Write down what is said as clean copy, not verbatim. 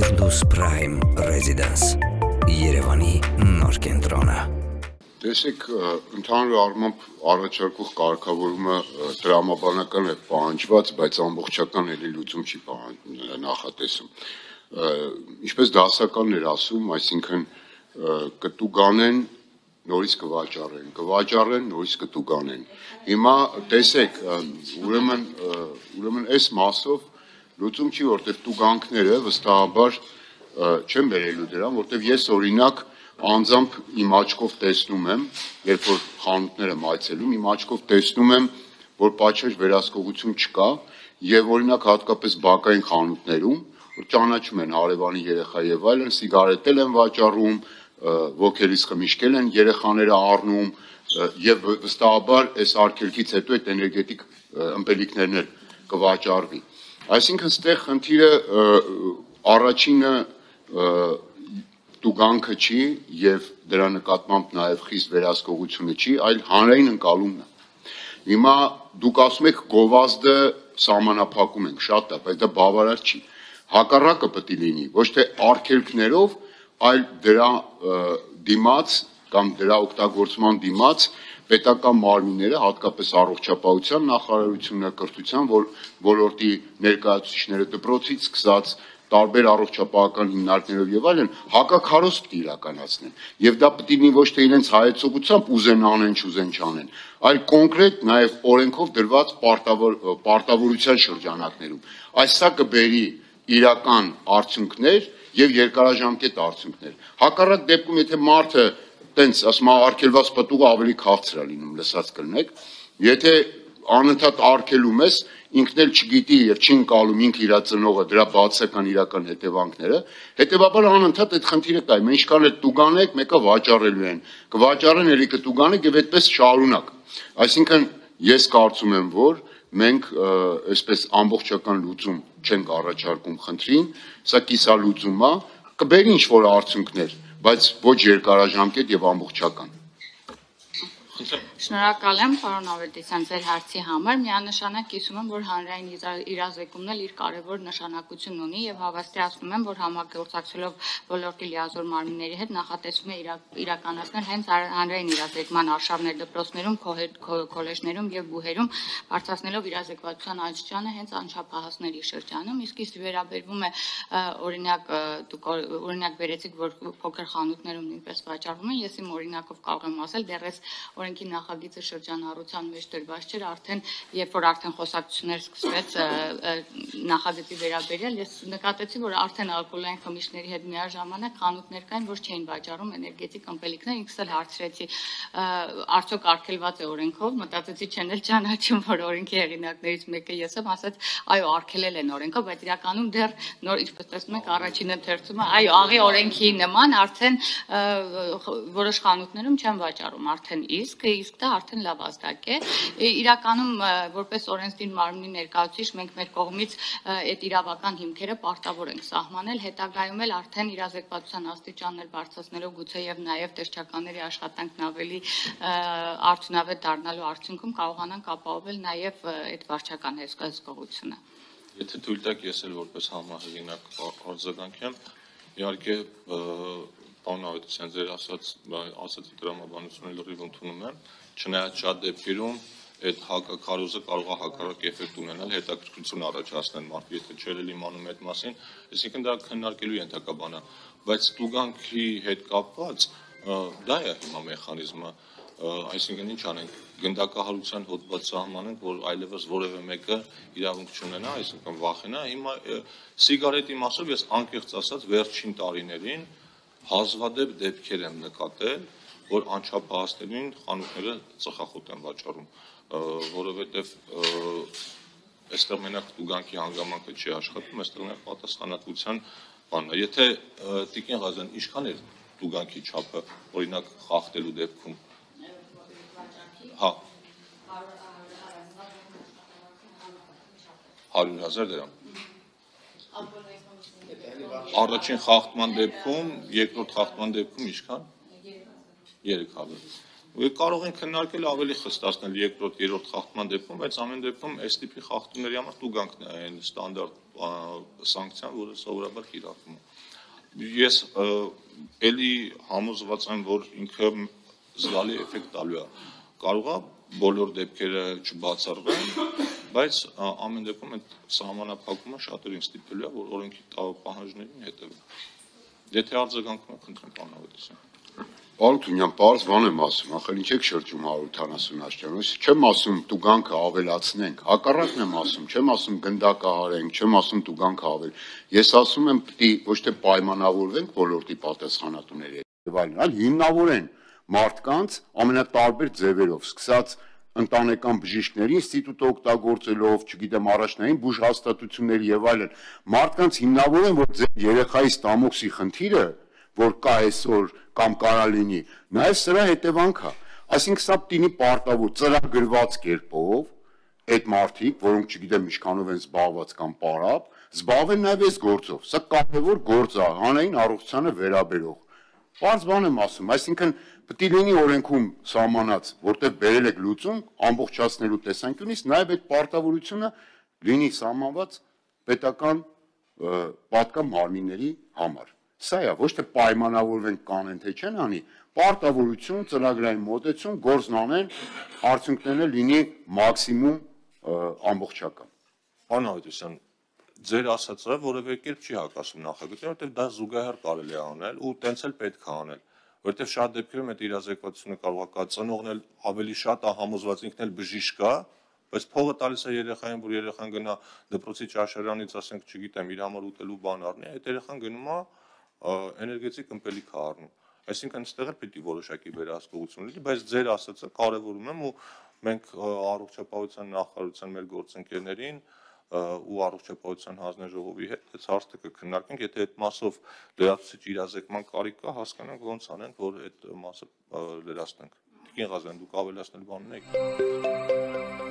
Firdaus Prime Residence Երևանի նոր կենտրոնը Տեսեք, ընդհանուր առմամբ առաջարկող կարգավորումը դրամաբանական է պահանջված, բայց ամբողջական էլի լուծում չի նախատեսում։ Ինչպես դասականն էր ասում, այսինքն կտուգանեն, նորից կվաճառեն, նորից կտուգանեն։ Հիմա տեսեք, ուրեմն այս մասով լուծում չի, որտեղ տուգանքները վստահաբար չեմ բերելու դրան, որտեղ ես օրինակ անձամբ իմ աչքով տեսնում եմ, երբ որ խանութներ եմ այցելում, իմ աչքով տեսնում եմ, որ պատշաճ վերահսկողություն չկա, եւ օրինակ հատկապես բակային խանութներում, որ ճանաչում են հարևանի երեխա եւ այլն, սիգարետել են վաճառում, ոգելից խմիչքել են երեխաները առնում եւ վստահաբար այս արգելքից հետո այդ էներգետիկ ըմպելիքներն էլ կվաճառվի։ Այսինքն ստեղ խնդիրը առաջինը տուգանքը չի եւ դրա նկատմամբ նաեւ խիստ վերահսկողությունը չի, այլ հանրային ընկալումն է։ Հիմա դուք ասում եք գովազդը սահմանափակում ենք, շատ է, բայց դա բավարար չի։ Հակառակը պետք է լինի, ոչ թե արգելքներով, այլ դրա դիմաց կամ դրա օգտագործման դիմաց պետական մարմինները, հատկապես առողջապահության նախարարությունը, կրթության ոլորտի ներկայացուցիչները, դպրոցից սկսած տարբեր առողջապահական հիմնարկներով եւ այլն, հակաքարոզ պետք է իրականացնեն։ Եւ դա պետք է լինի ոչ թե իրենց հայեցողությամբ ուզեն անեն, չուզեն չանեն, այլ կոնկրետ նաեւ օրենքով դրված պարտավորության շրջանակներում։ Այս սա կբերի իրական արդյունքներ եւ երկարաժամկետ արդյունքներ։ Հակառակ դեպքում, եթե մարդը տենց ասում արգելված պտուղը ավելի քաղցր է լինում, լսած կլինեք, եթե անընդհատ արգելում ես, ինքն էլ չգիտի եւ չի ընկալում ինքը իր ծնողը դրա բացական իրական հետևանքները, հետեւաբար անընդհատ այդ խնդիրը կա։ Մենք ինչքան էլ տուգանեք, մեկը վաճառելու են, կվաճառեն, ելի կտուգանեք եւ այդպես շարունակ։ Այսինքն ես կարծում եմ, որ մենք այսպես ամբողջական լուծում չենք առաջարկում խնդրին, սա կիսալուծում է, կբերի ինչ-որ արդյունքներ, բայց ոչ երկարաժամկետ եւ ամբողջական։ Շնորհակալ եմ, պարոն Ավետիսյան, ձեր հարցի համար։ Միանշանակ կիսում եմ, որ հանրային իրազեկումն էլ իր կարևոր նշանակություն ունի եւ հավաստիացնում եմ, որ համագործակցելով ոլորտի լիազոր մարմինների հետ նախատեսվում է իրականացնել հենց հանրային իրազեկման արշավներ դպրոցներում, քոլեջներում եւ բուհերում, բարձրացնելով իրազեկվածության աստիճանը հենց անչափահասների շրջանում, իսկ իս վերաբերվում է օրինակ վերեցիք, որ փոքր խանութներում նույնպես վաճառվում են, ես իմ օրինակով կարող եմ ասել, դեռ օրենքի նախագիծը շրջանառության մեջ դրված չէր, արդեն երբ որ արդեն խոսակցություններ սկսվեց նախագծի վերաբերյալ, ես նկատեցի, որ արդեն ալկոհոլային խմիչքների հետ միաժամանակ խանութներ կային, որ չէին վաճառում էներգետիկ ըմպելիքներ, ինքս էլ հարցրեցի, արդյոք արգելված է օրենքով, մտածեցի չեն էլ ճանաչում, որ օրենքի հեղինակներից մեկը ես եմ, ասաց, այո, արգելել են օրենքով, բայց իրականում դեռ նոր, ինչպես տեսնում եք, առաջին ընթերցումը, այո, աղի օրենքի նման արդեն որոշ խանութներում չեն վաճառում, արդեն իսկ դա արդեն լավ ազդակ է։ Իրականում որպես օրենսդիր մարմնի ներկայացուցիչ մենք մեր կողմից այդ իրավական հիմքերը պարտավոր ենք սահմանել, հետագայում էլ արդեն իրազեկվածության աստիճաններ բարձրացնելով գուցե եւ նաեւ տեսչականների աշխատանքն ավելի արդյունավետ դառնալու արդյունքում կարողանանք ապահովել նաեւ այդ վարչական հսկողությունը։ Եթե թույլ տաք, ես էլ որպես համահեղինակ արձագանքեմ, իհարկե Պարոն Ավետիսյան, ձեր ասած դրամաբանությունը լրիվ ընդունում եմ, չնայած շատ դեպքերում այդ հակաքարոզը կարող է հակառակ էֆեկտ ունենալ, հետաքրքրություն առաջացնել մարդու, եթե չէր իմանում այդ մասին, այսինքն դա քննարկելու ենթակա բան է, բայց տուգանքի հետ կապված դա է հիմա մեխանիզմը, այսինքն ինչ անենք, գնդակահարության հոդված սահմանենք, որ այլևս որևէ մեկը իրավունք չունենա, այսինքն վախենա, հիմա սիգարետի մասով ես անկեղծ ասած վերջին տարիներին հազվադեպ դեպքեր եմ նկատել, որ անչափահասներին խանութները ծխախոտ են վաճառում, որովհետև այստեղ մենակ տուգանքի հանգամանքը չի աշխատում, այստեղ նաև պատասխանատվության բանն է։ Եթե Տիկին Ղազարյան, ինչքան է տուգանքի չափը, օրինակ խախտելու դեպքում։ Հա 100,000 դրամ։ Առաջին խախտման դեպքում, երկրորդ խախտման դեպքում ինչքան։ 300։ Կարող են քննարկել ավելի խստացնել երկրորդ, երրորդ խախտման դեպքում, բայց ամեն դեպքում այս տիպի խախտումների համար տուգանքն է այն ստանդարտ սանկցիան, որը սովորաբար կիրառվում է։ Ես էլի համոզված եմ, որ ինքը զգալի էֆեկտ տալու է։ Կարող է բոլոր դեպքերը չբացառվեն, բայց ամեն դեպքում այդ սահմանափակումը շատերին ստիպելու է, որ օրենքի պահանջներին հետևեն։ Եթե արձագանքում եք, խնդրեմ, պարոն Ավետիսյան։ Պարոն Թունյան, պարզ բան եմ ասում, ախր ինչ եք շրջում 170 աշճան, չեմ ասում տուգանքը ավելացնենք, հակառակն եմ ասում, չեմ ասում գնդակահարենք, չեմ ասում տուգանքը ավել։ Ես ասում եմ պիտի ոչ թե պայմանավորվենք ոլորտի պատասխանատուների եւ այլն, այլ հիմնավորեն մարդկանց ամենատարբեր ձևերով, սկսած ընտանեկան բժիշկների ինստիտուտը օգտագործելով, չգիտեմ, առաջնային բուժհաստատությունների եւ այլն, մարդկանց հիմնավորեն, որ ձեր երեխայի ստամոքսի խնդիրը, որ կա այսօր կամ կարա լինի, նաեւ սրա հետևանք է, այսինքն սա պիտի պարտավոր ծրագրված կերպով այդ մարդիկ, որոնք չգիտեմ ինչքանով են զբաղված կամ պարապ, զբաղվեն նաեւ այս գործով, սա կարևոր գործ է հանրային առողջությանը վերաբերող։ Պարզ բան եմ ասում, այսինքն պետք է լինի օրենքում սահմանած, որտեղ բերել եք լուծում ամբողջացնելու տեսանկյունից, նաև այդ պարտավորությունը լինի սահմանված պետական պատկան մարմինների համար։ Սա է, ոչ թե պայմանավորվենք կանեն, թե չեն անի, պարտավորություն, ծրագրային մոտեցում, գործն անեն, արդյունքներն լինի մաքսիմում ամբողջական։ Պարոն Ավետիսյան, ձեր ասածը որևէ կերպ չի հակասում նախագծին, որովհետև դա զուգահեռ կարելի է անել ու տենց էլ պետք է անել, որովհետև շատ դեպքերում այդ իրազեկվածությունը կարող է ծնողն էլ ավելի շատ է համոզված ինքն էլ բժիշկ է, բայց փողը տալիս է երեխային, որ երեխան գնա դպրոցի ճաշարանից, ասենք, չգիտեմ, իր համար ուտելու բան առնի, այդ երեխան գնում է էներգետիկ ըմպելիք է առնում։ Այսինքն այստեղ էլ պիտի որոշակի վերահսկողություն լինի, բայց ձեր ասածը կարևորում եմ ու մենք առողջապահության նախարարության մեր գործընկերներին ու առողջապահության հանձնաժողովի հետ այս հարցը կքննարկենք, եթե այդ մասով լրացուցիչ իրազեկման կարիք կա, հասկանանք ոնց անենք, որ այդ մասը լրացնենք։ Տիկին Ղազարյան, դուք ավելացնել բան ունեք։